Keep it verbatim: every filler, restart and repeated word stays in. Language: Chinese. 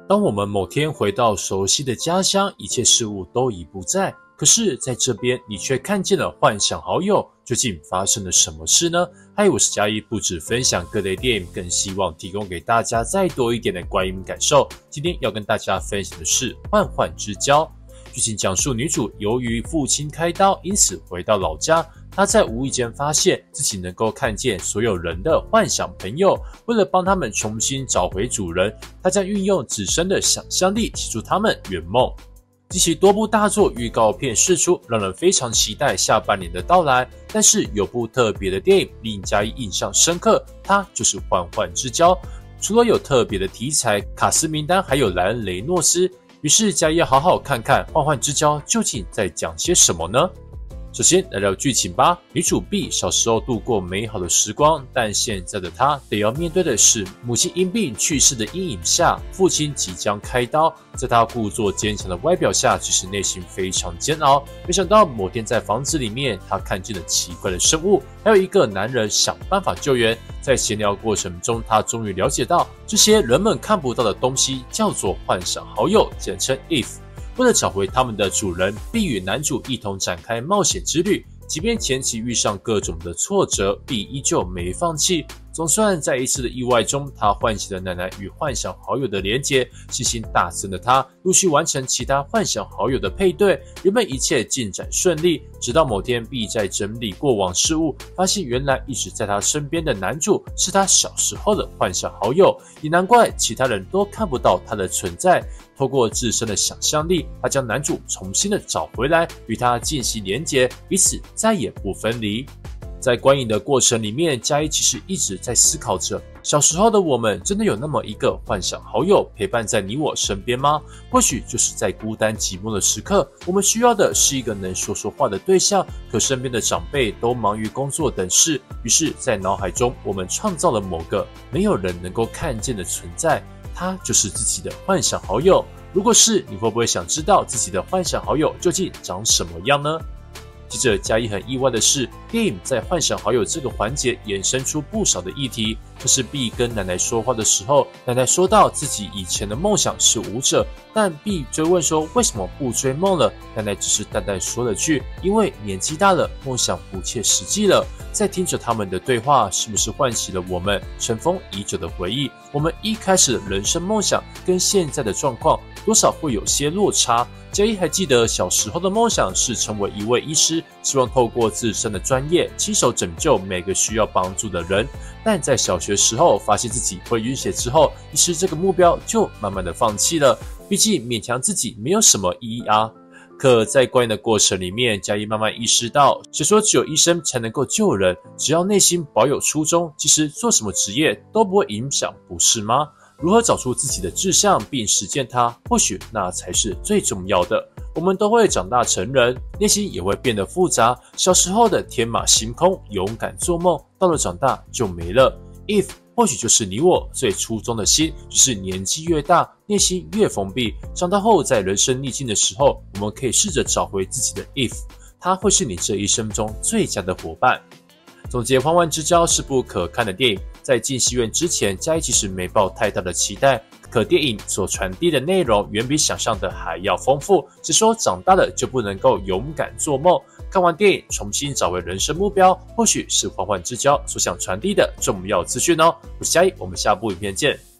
当我们某天回到熟悉的家乡，一切事物都已不在，可是在这边你却看见了幻想好友，究竟发生了什么事呢？嗨，我是嘉一，不只分享各类电影，更希望提供给大家再多一点的观影感受。今天要跟大家分享的是《幻幻之交》。剧情讲述女主由于父亲开刀，因此回到老家。她在无意间发现自己能够看见所有人的幻想朋友，为了帮他们重新找回主人，她将运用自身的想象力协助他们圆梦。及其多部大作预告片释出，让人非常期待下半年的到来。但是有部特别的电影令嘉一印象深刻，它就是《幻幻之交》。除了有特别的题材、卡司名单，还有莱恩·雷诺斯。于是嘉一要好好看看《幻幻之交》究竟在讲些什么呢？首先来聊剧情吧。女主 B 小时候度过美好的时光，但现在的她得要面对的是母亲因病去世的阴影下，父亲即将开刀，在她故作坚强的外表下，其实内心非常煎熬。没想到某天在房子里面，她看见了奇怪的生物，还有一个男人想办法救援。在闲聊过程中，她终于了解到这些人们看不到的东西叫做幻想好友，简称 I F。为了找回他们的主人，并与男主一同展开冒险之旅。即便前期遇上各种的挫折，并依旧没放弃。总算在一次的意外中，他唤起了奶奶与幻想好友的连结，信心大增的他陆续完成其他幻想好友的配对，原本一切进展顺利。直到某天 B 在整理过往事物，发现原来一直在他身边的男主是他小时候的幻想好友，也难怪其他人都看不到他的存在。透过自身的想象力，他将男主重新的找回来，与他进行连结，彼此再也不分离。在观影的过程里面，嘉一其实一直在思考着，小时候的我们真的有那么一个幻想好友陪伴在你我身边吗？或许就是在孤单寂寞的时刻，我们需要的是一个能说说话的对象，可身边的长辈都忙于工作等事，于是在脑海中我们创造了某个没有人能够看见的存在，他就是自己的幻想好友。如果是，你会不会想知道自己的幻想好友究竟长什么样呢？接着嘉一很意外的是，电影在幻想好友这个环节衍生出不少的议题。这是 B 跟奶奶说话的时候，奶奶说到自己以前的梦想是舞者，但 B 追问说为什么不追梦了，奶奶只是淡淡说了句因为年纪大了，梦想不切实际了。在听着他们的对话，是不是唤起了我们尘封已久的回忆？我们一开始的人生梦想跟现在的状况多少会有些落差。嘉一还记得小时候的梦想是成为一位医师，希望透过自身的专业亲手拯救每个需要帮助的人。但在小学时候发现自己会晕血之后，于是这个目标就慢慢的放弃了，毕竟勉强自己没有什么意义啊。可在观影的过程里面，嘉一慢慢意识到，谁说只有医生才能够救人？只要内心保有初衷，其实做什么职业都不会影响，不是吗？如何找出自己的志向并实践它，或许那才是最重要的。我们都会长大成人，内心也会变得复杂。小时候的天马行空、勇敢做梦，到了长大就没了。If 或许就是你我最初衷的心，只是年纪越大，内心越封闭。长大后，在人生逆境的时候，我们可以试着找回自己的 If， 它会是你这一生中最佳的伙伴。总结《幻幻之交》是部可看的电影，在进戏院之前，嘉一其实没抱太大的期待，可电影所传递的内容远比想象的还要丰富。只说长大了就不能够勇敢做梦，看完电影重新找回人生目标，或许是《幻幻之交》所想传递的重要资讯哦。我是嘉一，我们下部影片见。